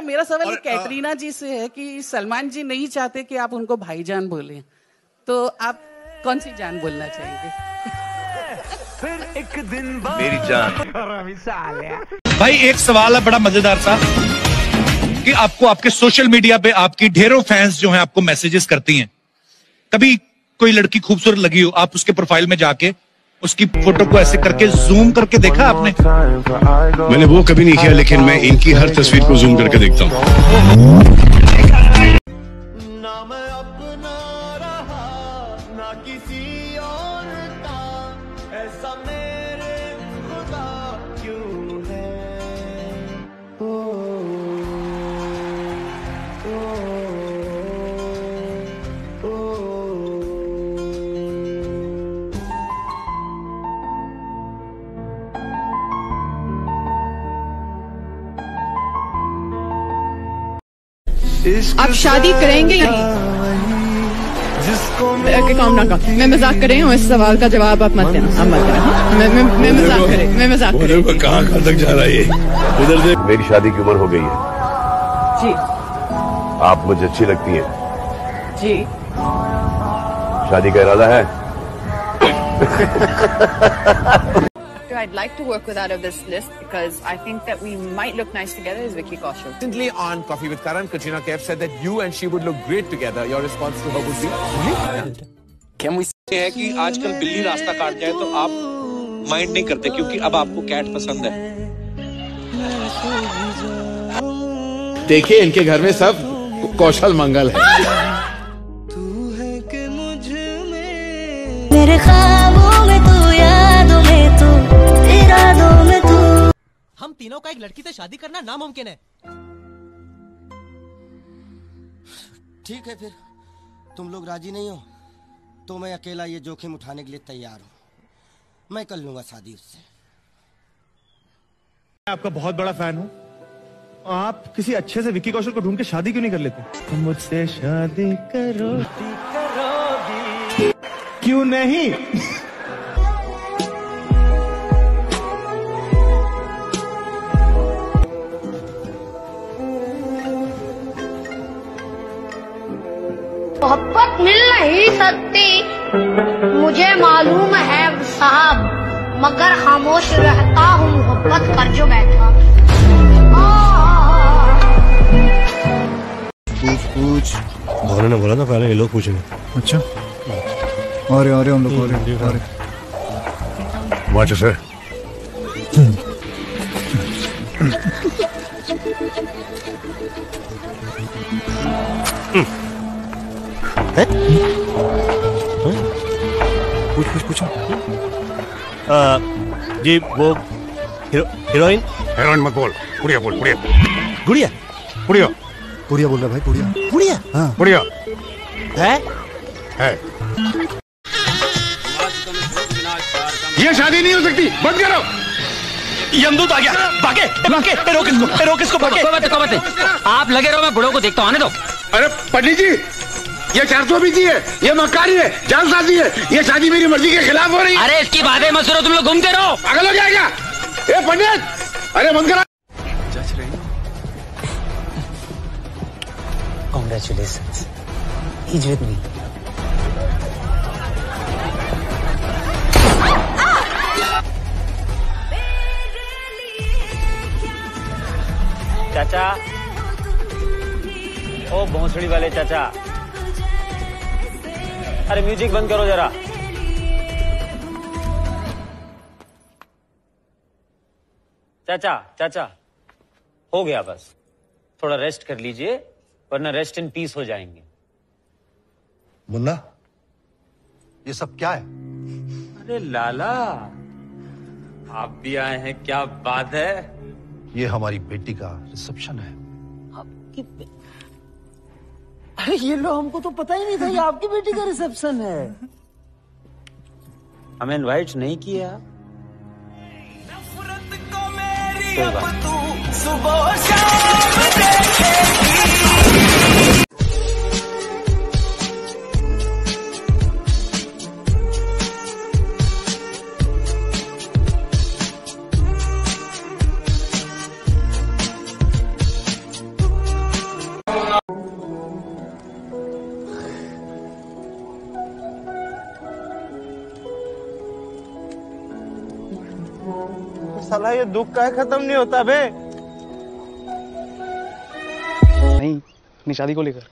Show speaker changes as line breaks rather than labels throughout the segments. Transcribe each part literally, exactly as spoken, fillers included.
मेरा सवाल कैटरीना जी से है कि सलमान जी नहीं चाहते कि आप उनको भाईजान बोलें, तो आप कौन सी जान बोलना चाहेंगे?
फिर एक दिन
मेरी जान।
भाई एक सवाल है बड़ा मजेदार सा कि आपको आपके सोशल मीडिया पे आपकी ढेरों फैंस जो हैं आपको मैसेजेस करती हैं, कभी कोई लड़की खूबसूरत लगी हो, आप उसके प्रोफाइल में जाके उसकी फोटो को ऐसे करके जूम करके देखा आपने?
मैंने वो कभी नहीं किया, लेकिन मैं इनकी हर तस्वीर को जूम करके देखता हूँ।
ना मैं अपना रहा ना किसी और का, ऐसा मेरे खुदा क्यों है? ओ, ओ, ओ,
आप शादी करेंगे या नहीं? काम ना का मैं मजाक कर रही हूँ, इस सवाल का जवाब आप मत देना, आप मत देना। मैं मैं मैं मजाक कर रही मैं मजाक कर रही हूँ।
कहाँ कहाँ तक जा रहा है ये? इधर से
मेरी शादी की उम्र हो गई है
जी।
आप मुझे अच्छी लगती हैं
जी।
शादी का इरादा है?
I'd like to work with out of this list because I think that we might look nice together is Vicky Kaushal.
Recently on Coffee with Karan, Katrina Kaif said that you and she would look great together. Your response to her would be?
Can we say है कि आजकल बिल्ली रास्ता काट जाए तो आप mind नहीं करते क्योंकि अब आपको कैट पसंद है।
देखिए इनके घर में सब कौशल मंगल है।
मेरे ख्वाबों में तू, यादों में तू, इरादों में तू।
हम तीनों का एक लड़की से शादी करना नामुमकिन है।
ठीक है, फिर तुम लोग राजी नहीं हो तो मैं अकेला ये जोखिम उठाने के लिए तैयार हूँ। मैं कर लूंगा शादी उससे।
मैं आपका बहुत बड़ा फैन हूँ। आप किसी अच्छे से विक्की कौशल को ढूंढ के शादी क्यों नहीं कर लेते? तुम मुझसे शादी करो करोगी क्यों नहीं?
मोहब्बत मिल नहीं सकती मुझे मालूम है साहब, मगर खामोश रहता हूँ मोहब्बत कर जो बैठा।
पूछ पूछ भावना ने बोला था पहले ये लोग पूछेंगे।
अच्छा, और और हम लोग और
वाच सर
पूछ पूछ पूछो।
जी वो हीरो, हीरोइन हीरोइन मत बोल, पुड़िया बोल, पुड़िया गुड़िया पुड़िया
पुड़िया बोल रहा भाई, पुड़िया
पुड़िया हाँ पुड़िया है है। ये शादी नहीं हो सकती, बंद करो।
यमदूत आ गया, भागे भागे, रोक इसको, रोक इसको, भागे। कोई बात नहीं, कोई बात नहीं, आप लगे रहो, मैं बुढ़ो को देखता हूँ, आने दो।
अरे पंडित जी, ये चार सौ बीसी है, ये मक्कारी है, जालसाजी है, ये शादी मेरी मर्जी के खिलाफ हो रही है।
अरे इसकी बातें मत करो, तुम लोग घूमते रहो।
पागल हो जाएगा ये पंडित, अरे बंद करा।
Congratulations. He's with me. चाचा, ओ भोंसड़ी वाले चाचा, अरे म्यूजिक बंद करो जरा। चाचा चाचा हो गया, बस थोड़ा रेस्ट कर लीजिए वरना रेस्ट इन पीस हो जाएंगे।
मुन्ना, ये सब क्या है?
अरे लाला, आप भी आए हैं, क्या बात है।
ये हमारी बेटी का रिसेप्शन है।
आपकी बे... अरे ये लो, हमको तो पता ही नहीं था ये आपकी बेटी का रिसेप्शन है। हमें इनवाइट नहीं किया। कोई बात।
साला ये दुख का खत्म नहीं होता बे।
नहीं, अपनी शादी को लेकर।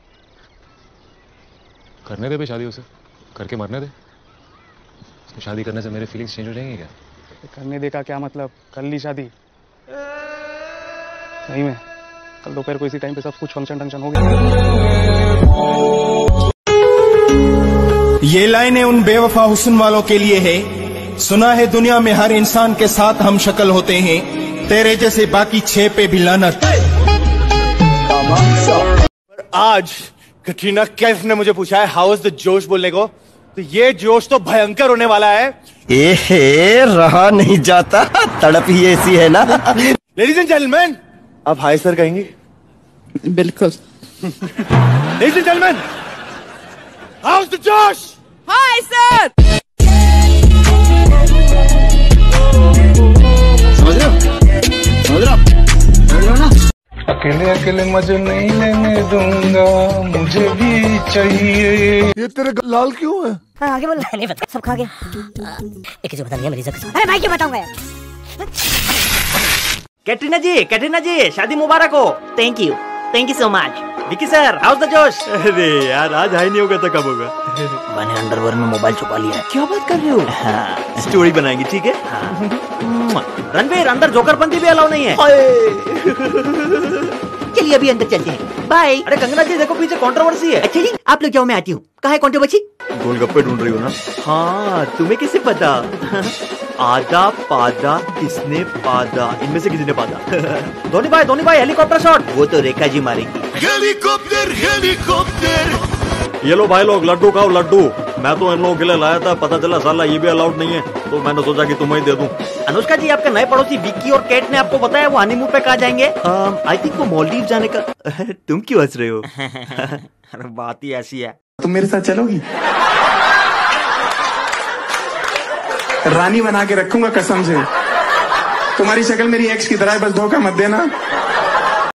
करने दे बे शादी उसे, करके मरने दे। उसको शादी करने से मेरे फीलिंग्स चेंज हो जाएंगे क्या?
करने दे का क्या मतलब? कर ली शादी। सही में कल दोपहर को इसी टाइम पे सब कुछ फंक्शन टंक्शन हो गया।
ये लाइनें उन बेवफा हुस्न वालों के लिए है। सुना है दुनिया में हर इंसान के साथ हम शक्ल होते हैं, तेरे जैसे बाकी छह पे भी लानत।
आज कटरीना कैफ ने मुझे पूछा है हाउ इज द जोश बोलने को, तो ये जोश तो भयंकर होने वाला है।
ए रहा नहीं जाता, तड़प ही ऐसी है ना।
लेडीज एंड जेंटलमैन, आप हाय सर कहेंगे?
बिल्कुल।
Ladies and gentleman, how is the josh?
Hi sir.
समझ रहे हो? समझ रहे हो? समझ रहे हो ना?
अकेले अकेले मजे नहीं लेने दूंगा, मुझे भी चाहिए। ये तेरे लाल क्यों है?
हाँ, आगे बोल। नहीं पता, सब खा गया। एक चीज बता दिया मेरी इज्जत। अरे भाई क्यों बताऊंगा यार?
कैटरीना जी, कैटरीना जी, शादी मुबारक हो। Thank you, thank you so much. Vicky sir, how's the josh?
अरे यार, आज हाई नहीं होगा तो कब होगा?
मैंने अंडरवेयर में मोबाइल छुपा लिया है। क्या बात कर रहे हो? हाँ।
स्टोरी बनाएंगे, ठीक है?
हाँ। रणवीर, अंदर जोकरपंती भी अलाउ नहीं है। चलिए अभी अंदर चलते हैं, बाय। अरे कंगना जी देखो पीछे कंट्रोवर्सी है। अच्छा जी, आप लोग जाओ, मैं आती हूँ। कहाँ है कंट्रोवर्सी?
गोलगप्पे ढूंढ रही हो ना?
हाँ, तुम्हें कैसे पता? आधा पादा किसने पादा, इनमें से किसी ने पादा। धोनी भाई, धोनी भाई, हेलीकॉप्टर शॉट। वो तो रेखा जी मारेंगी।
Helicopter helicopter.
ये लो भाई लोग, लड्डू खाओ लड्डू। मैं तो इन लोगों के लिए लाया था, पता चला साला ये भी अलाउड नहीं है, तो मैंने सोचा कि तुम्हें ही दे दूं।
अनुष्का जी, आपके नए पड़ोसी विक्की और केट ने आपको बताया वो हनीमून पे कहाँ जाएंगे? आई थिंक वो मालदीव जाने का।
तुम क्यों हंस रहे हो?
अरे बात ही ऐसी है।
तुम मेरे साथ चलोगी? रानी बना के रखूंगा कसम से। तुम्हारी शक्ल मेरी एक्स की तरह है, बस धोखा मत देना।